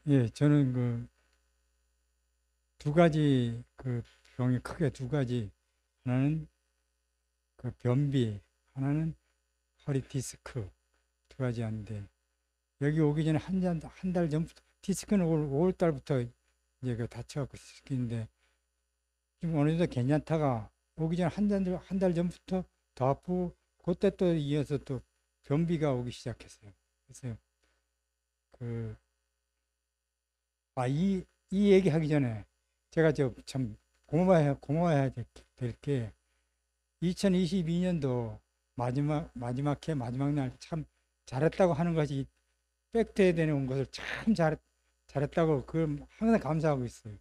예, 저는 그 두 가지 그 병이 크게 두 가지. 하나는 그 변비, 하나는 허리 디스크 두 가지였는데 여기 오기 전에 한 달 전부터 디스크는 5월 달부터 이제 그 다쳐갖고 디스크인데 지금 어느 정도 괜찮다가 오기 전에 한 달 전부터 더 아프고 그때 또 이어서 또 변비가 오기 시작했어요. 그래서 그 이 얘기하기 전에 제가 저 참 고마워해야 될 게 2022년도 마지막 날 참 잘했다고 하는 것이 팩트에 대해 온 것을 참 잘했다고 그걸 항상 감사하고 있어요.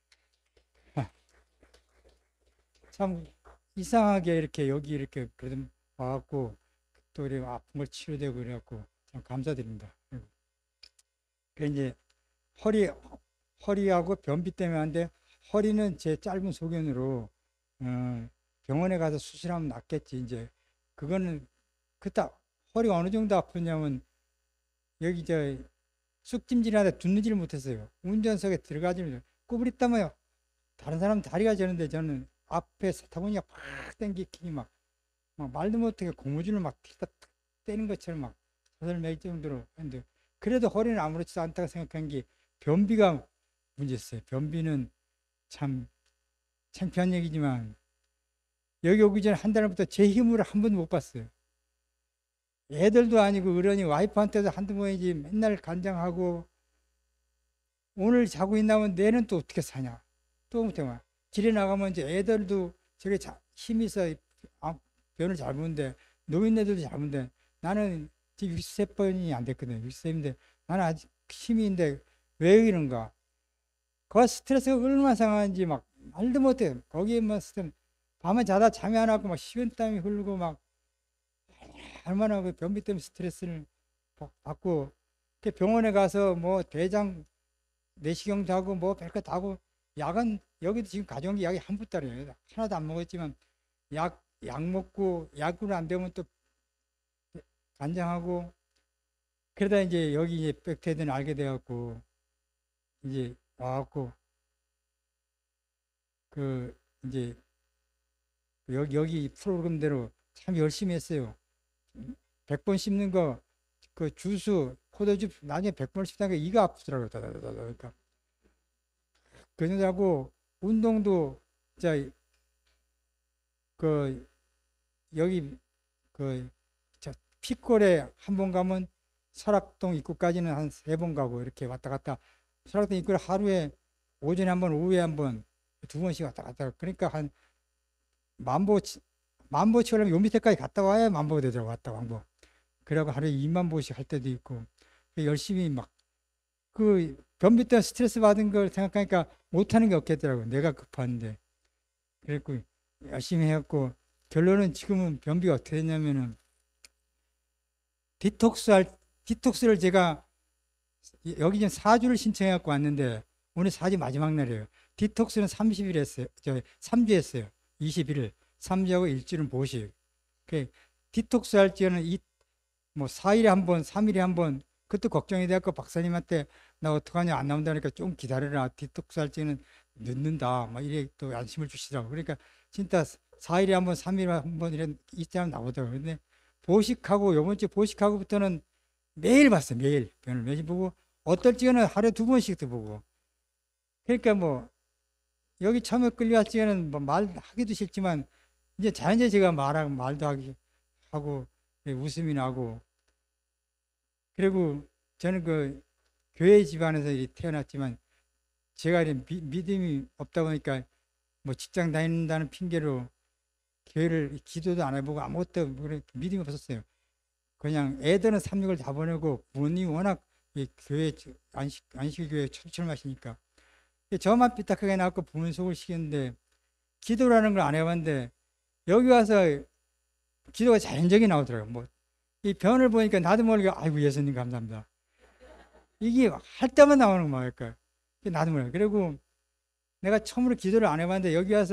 참 이상하게 이렇게 여기 이렇게 그래도 와갖고 또 이렇게 아픈 걸 치료되고 그래갖고 참 감사드립니다. 그 이제 허리 허리하고 변비 때문에 하는데 허리는 제 짧은 소견으로 병원에 가서 수술하면 낫겠지. 이제 그거는 그다 허리가 어느 정도 아프냐면 여기 저 쑥찜질하다 듣는지를 못했어요. 운전석에 들어가지는 구부렸다며요. 다른 사람 다리가 저는데 저는 앞에 타고니까 팍 땡기키니 막 말도 못하게 고무줄을 막 踢다 떼는 것처럼 막 소설 낼 정도로 했는데 그래도 허리는 아무렇지도 않다고 생각한 게 변비가 문제였어요. 변비는 참 창피한 얘기지만 여기 오기 전에 한 달부터 제 힘으로 한 번도 못 봤어요. 애들도 아니고 어른이 와이프한테도 한두 번이지 맨날 간장하고 오늘 자고 있나면 내일은 또 어떻게 사냐. 또 못해봐. 길에 나가면 이제 애들도 저게 힘이 있어 변을 잘 보는데 노인네들도 잘 보는데 나는 지금 60세번이 안 됐거든. 60세인데 나는 아직 힘이 있는데 왜 이런가. 그 스트레스가 얼마나 상한지 막 말도 못해. 거기에 뭐 스트레스 밤에 자다 잠이 안 왔고 막 식은땀이 흐르고 막 얼마나 그 변비 때문에 스트레스를 받고 병원에 가서 뭐 대장 내시경도 하고 뭐 별거 다 하고 약은 여기도 지금 가져온 게 약이 한 부따리예요. 하나도 안 먹었지만 약 먹고 약으로 안 되면 또 간장하고 그러다 이제 여기 이제 백태든 알게 돼갖고 이제 와갖고 그 이제 여기 프로그램대로 참 열심히 했어요. 100번 씹는 거 그 주스 포도주 나중에 100번 씹다가 이가 아프더라고요. 그러니까 그러고 운동도 자 그 여기 그 피콜에 한 번 가면 설악동 입구까지는 한 세 번 가고 이렇게 왔다 갔다 설악동 입구를 하루에 오전에 한 번, 오후에 한 번, 두 번씩 왔다 갔다. 그러니까 한 만보 만보 치려면 요 밑에까지 갔다 와야 만보가 되더라고. 왔다 왕복. 그래고 하루에 2만 보씩 할 때도 있고 열심히 막 그 변비 때문에 스트레스 받은 걸 생각하니까 못하는 게 없겠더라고. 내가 급한데. 그랬고 열심히 해갖고 결론은 지금은 변비가 어떻게 됐냐면은 디톡스를 제가 여기 지금 4주를 신청해갖고 왔는데 오늘 4주 마지막 날이에요. 디톡스는 30일 했어요. 3주 했어요. 21일. 3주하고 일주일은 보식. 그 디톡스 할 때는 뭐 4일에 한 번, 3일에 한 번, 그것도 걱정이 돼갖고 박사님한테 나 어떡하냐 안 나온다니까 좀 기다려라. 디톡스 할 때는 늦는다. 막 이래 또 안심을 주시더라고. 그러니까 진짜 4일에 한 번, 3일에 한 번 이런 이때면 나오더라고요. 근데 보식하고 요번 주 보식하고부터는 매일 봤어요. 매일 변을 매일 보고 어떨 적에는 하루에 두 번씩도 보고. 그러니까 뭐 여기 처음에 끌려왔을 적에는 뭐 말하기도 싫지만 이제 자연스레 제가 말하고 말도 하고 웃음이 나고 그리고 저는 그 교회 집안에서 태어났지만 제가 믿음이 없다 보니까 뭐 직장 다닌다는 핑계로 교회를 기도도 안 해보고 아무것도 믿음이 없었어요. 그냥 애들은 삼육을 다 보내고 부모님이 워낙 이 교회 안식교회 철철마시니까 저만 삐딱하게 나왔고 부모님 속을 시켰는데 기도라는 걸 안 해봤는데 여기 와서 기도가 자연적이 나오더라고요. 뭐 이 변을 보니까 나도 모르게 아이고 예수님 감사합니다. 이게 할 때만 나오는 거니까 나도 모르게 그리고 내가 처음으로 기도를 안 해봤는데 여기 와서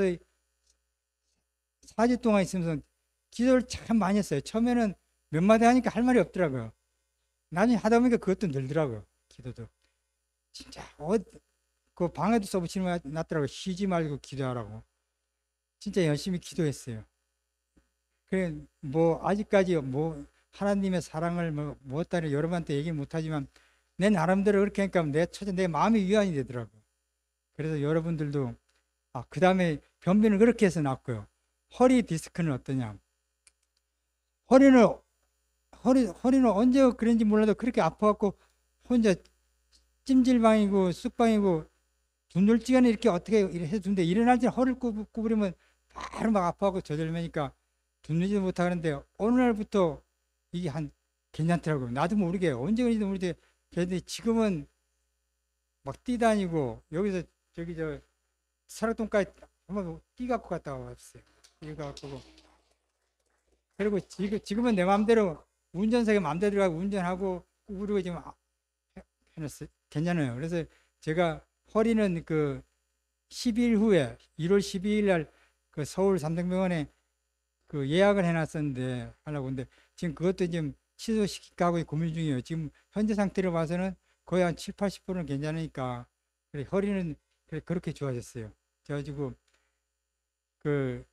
4주 동안 있으면서 기도를 참 많이 했어요. 처음에는 몇 마디 하니까 할 말이 없더라고요. 나중에 하다 보니까 그것도 늘더라고요. 기도도. 진짜 그 방에도 써붙이는 거 놨더라고. 쉬지 말고 기도하라고. 진짜 열심히 기도했어요. 그래 뭐 아직까지 뭐 하나님의 사랑을 뭐 무엇다니 여러분한테 얘기 못하지만 내 나름대로 그렇게 하니까 내 마음이 위안이 되더라고. 그래서 여러분들도 그 다음에 변비는 그렇게 해서 낫고요. 허리 디스크는 어떠냐? 허리는 허리는 언제 그런지 몰라도 그렇게 아파갖고 혼자 찜질방이고 쑥방이고 분열지간에 이렇게 어떻게 해주는데 일어날 때 허리를 구부리면 바로 막 아파하고 저절매니까 듣는지도 못하는데 어느 날부터 이게 한 괜찮더라고요. 나도 모르게 언제 그런지도 모르게 그런데 지금은 막 뛰다니고 여기서 저기 저 설악동까지 한번 뛰 갖고 갔다 왔어요. 뛰 갖고 그리고 지금은 내 마음대로 운전석에 마음대로 가고 운전하고 구부리고 지금 해놨어요. 괜찮아요. 그래서 제가 허리는 그 10일 후에 1월 12일 날 그 서울 삼성병원에 그 예약을 해놨었는데 하려고 근데 지금 그것도 지금 취소시킬까 하고 고민 중이에요. 지금 현재 상태로 봐서는 거의 한 7, 80%는 괜찮으니까 그래 허리는 그래 그렇게 좋아졌어요. 그래가지고 그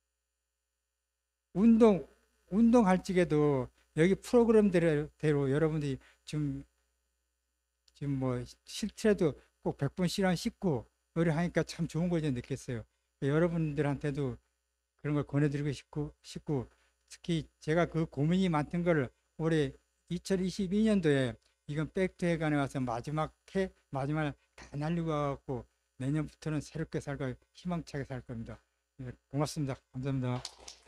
운동할 적에도 여기 프로그램대로 여러분들이 지금 뭐 싫더라도 꼭 100번 실한 씻고 요리 하니까 참 좋은 걸 느꼈어요. 여러분들한테도 그런 걸 권해드리고 싶고 특히 제가 그 고민이 많던 걸 올해 2022년도에 이건 백투해관에 와서 마지막 다 날리고 와갖고 내년부터는 새롭게 살고 희망차게 살 겁니다. 네, 고맙습니다. 감사합니다.